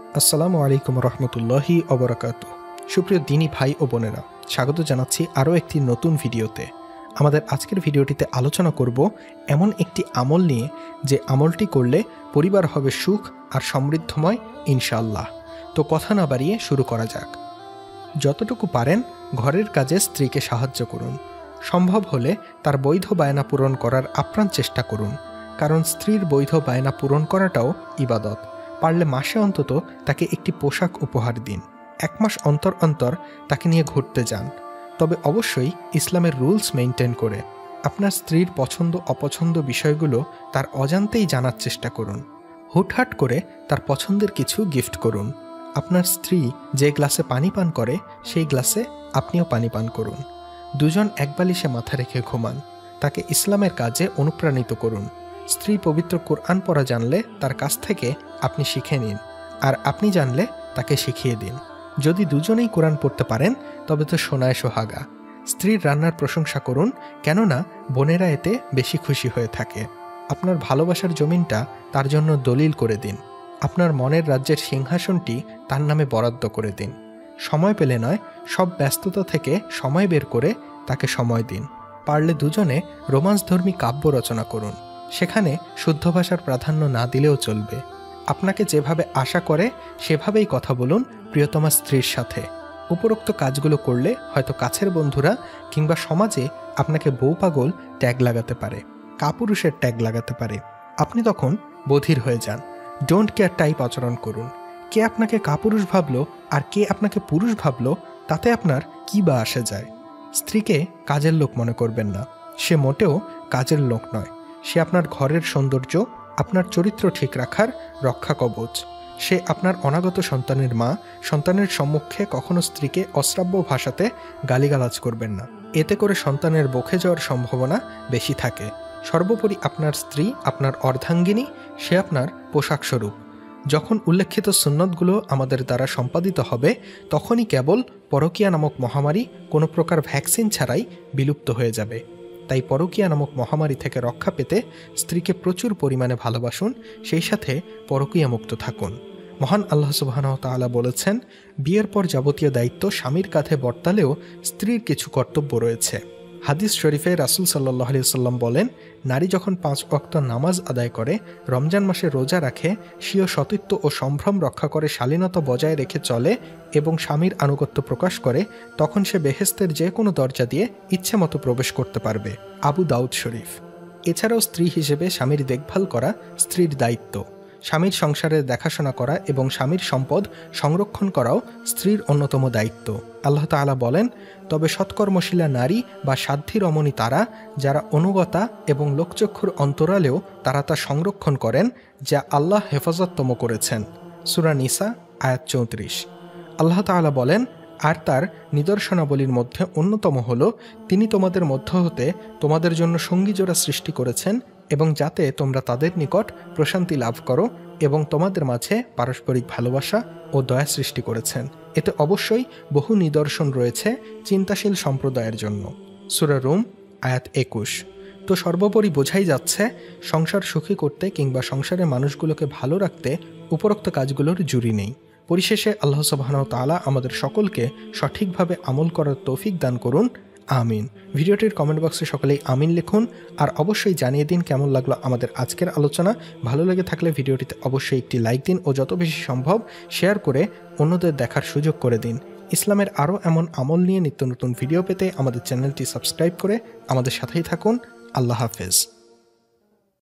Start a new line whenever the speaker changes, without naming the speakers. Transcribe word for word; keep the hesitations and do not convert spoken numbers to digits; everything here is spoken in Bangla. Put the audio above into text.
আসসালামু আলাইকুম রহমতুল্লাহি অবরাকাত। সুপ্রিয় দিনী ভাই ও বোনেরা, স্বাগত জানাচ্ছি আরও একটি নতুন ভিডিওতে। আমাদের আজকের ভিডিওটিতে আলোচনা করব এমন একটি আমল নিয়ে, যে আমলটি করলে পরিবার হবে সুখ আর সমৃদ্ধময় ইনশাআল্লাহ। তো কথা না বাড়িয়ে শুরু করা যাক। যতটুকু পারেন ঘরের কাজে স্ত্রীকে সাহায্য করুন। সম্ভব হলে তার বৈধ বায়না পূরণ করার আপ্রাণ চেষ্টা করুন, কারণ স্ত্রীর বৈধ বায়না পূরণ করাটাও ইবাদত। পারলে মাসে অন্তত তাকে একটি পোশাক উপহার দিন। এক মাস অন্তর অন্তর তাকে নিয়ে ঘুরতে যান, তবে অবশ্যই ইসলামের রুলস মেনটেন করে। আপনার স্ত্রীর পছন্দ অপছন্দ বিষয়গুলো তার অজান্তেই জানার চেষ্টা করুন। হুটহাট করে তার পছন্দের কিছু গিফট করুন। আপনার স্ত্রী যে গ্লাসে পানি পান করে সেই গ্লাসে আপনিও পানি পান করুন। দুজন এক বালিশে মাথা রেখে ঘুমান। তাকে ইসলামের কাজে অনুপ্রাণিত করুন। স্ত্রী পবিত্র কোরআন পড়া জানলে তার কাছ থেকে আপনি শিখে নিন, আর আপনি জানলে তাকে শিখিয়ে দিন। যদি দুজনেই কোরআন পড়তে পারেন তবে তো সোনায় সোহাগা। স্ত্রীর রান্নার প্রশংসা করুন, কেননা বোনেরা এতে বেশি খুশি হয়ে থাকে। আপনার ভালোবাসার জমিনটা তার জন্য দলিল করে দিন। আপনার মনের রাজ্যের সিংহাসনটি তার নামে বরাদ্দ করে দিন। সময় পেলে নয়, সব ব্যস্ততা থেকে সময় বের করে তাকে সময় দিন। পারলে দুজনে রোমান্সধর্মী কাব্য রচনা করুন। সেখানে শুদ্ধ ভাষার প্রাধান্য না দিলেও চলবে। আপনাকে যেভাবে আশা করে সেভাবেই কথা বলুন প্রিয়তমা স্ত্রীর সাথে। উপরোক্ত কাজগুলো করলে হয়তো কাছের বন্ধুরা কিংবা সমাজে আপনাকে বউ পাগল ট্যাগ লাগাতে পারে, কাপুরুষের ট্যাগ লাগাতে পারে। আপনি তখন বধির হয়ে যান। ডোন্ট কেয়ার টাইপ আচরণ করুন। কে আপনাকে কাপুরুষ ভাবলো আর কে আপনাকে পুরুষ ভাবলো তাতে আপনার কী বা আসে যায়। স্ত্রীকে কাজের লোক মনে করবেন না। সে মোটেও কাজের লোক নয়। সে আপনার ঘরের সৌন্দর্য, আপনার চরিত্র ঠিক রাখার রক্ষা কবচ। সে আপনার অনাগত সন্তানের মা। সন্তানের সম্মুখে কখনো স্ত্রীকে অশ্রাব্য ভাষাতে গালিগালাজ করবেন না। এতে করে সন্তানের বকে যাওয়ার সম্ভাবনা বেশি থাকে। সর্বোপরি আপনার স্ত্রী আপনার অর্ধাঙ্গিনী, সে আপনার পোশাক স্বরূপ। যখন উল্লেখিত সুন্নতগুলো আমাদের দ্বারা সম্পাদিত হবে, তখনই কেবল পরকীয়া নামক মহামারী কোনো প্রকার ভ্যাকসিন ছাড়াই বিলুপ্ত হয়ে যাবে। তাই পরকীয়া নামক মহামারী থেকে রক্ষা পেতে স্ত্রীকে প্রচুর পরিমাণে ভালোবাসুন, সেই সাথে পরকীয়া মুক্ত থাকুন। মহান আল্লাহ সুবহানাহু ওয়া তাআলা বলেছেন, বিয়ের পর যাবতীয় দায়িত্ব স্বামীর কাঁধে বর্তালেও স্ত্রীর কিছু কর্তব্য রয়েছে। হাদিস শরীফে রাসূল সাল্লাল্লাহু আলাইহি ওয়াসাল্লাম বলেন, নারী যখন পাঁচ ওয়াক্ত নামাজ আদায় করে, রমজান মাসে রোজা রাখে, স্বীয় সতীত্ব ও সম্ভ্রম রক্ষা করে, শালীনতা বজায় রেখে চলে এবং স্বামীর আনুগত্য প্রকাশ করে, তখন সে বেহেশতের যে কোনো দরজা দিয়ে ইচ্ছে মতো প্রবেশ করতে পারবে। আবু দাউদ শরীফ। এছাড়াও স্ত্রী হিসেবে স্বামীর দেখভাল করা স্ত্রীর দায়িত্ব। স্বামীর সংসারের দেখাশোনা করা এবং স্বামীর সম্পদ সংরক্ষণ করাও স্ত্রীর অন্যতম দায়িত্ব। আল্লাহ তাআলা বলেন, তবে সৎকর্মশীলা নারী বা সাধ্বী রমণী তারা, যারা অনুগতা এবং লোকচক্ষুর অন্তরালেও তারা তা সংরক্ষণ করেন, যা আল্লাহ হেফাজততম করেছেন। সূরা নিসা আয়াত চৌত্রিশ। আল্লাহ তাআলা বলেন, আর তার নিদর্শনাবলীর মধ্যে অন্যতম হল, তিনি তোমাদের মধ্য হতে তোমাদের জন্য সঙ্গী জোড়া সৃষ্টি করেছেন, এবং যাতে তোমরা তাদের নিকট প্রশান্তি লাভ করো, এবং তোমাদের মাঝে পারস্পরিক ভালোবাসা ও দয়া সৃষ্টি করেছেন। এতে অবশ্যই বহু নিদর্শন রয়েছে চিন্তাশীল সম্প্রদায়ের জন্য। সূরা রুম আয়াত একুশ। তো সর্বোপরি বোঝাই যাচ্ছে, সংসার সুখী করতে কিংবা সংসারের মানুষগুলোকে ভালো রাখতে উপরোক্ত কাজগুলোর জুড়ি নেই। পরিশেষে আল্লাহ সুবহানাহু ওয়া তাআলা আমাদের সকলকে সঠিকভাবে আমল করার তৌফিক দান করুন, আমিন। ভিডিওটির কমেন্ট বক্সে সকলেই আমিন লিখুন, আর অবশ্যই জানিয়ে দিন কেমন লাগলো আমাদের আজকের আলোচনা। ভালো লেগে থাকলে ভিডিওটিতে অবশ্যই একটি লাইক দিন ও যত বেশি সম্ভব শেয়ার করে অন্যদের দেখার সুযোগ করে দিন। ইসলামের আরও এমন আমল নিয়ে নিত্য নতুন ভিডিও পেতে আমাদের চ্যানেলটি সাবস্ক্রাইব করে আমাদের সাথেই থাকুন। আল্লাহ হাফেজ।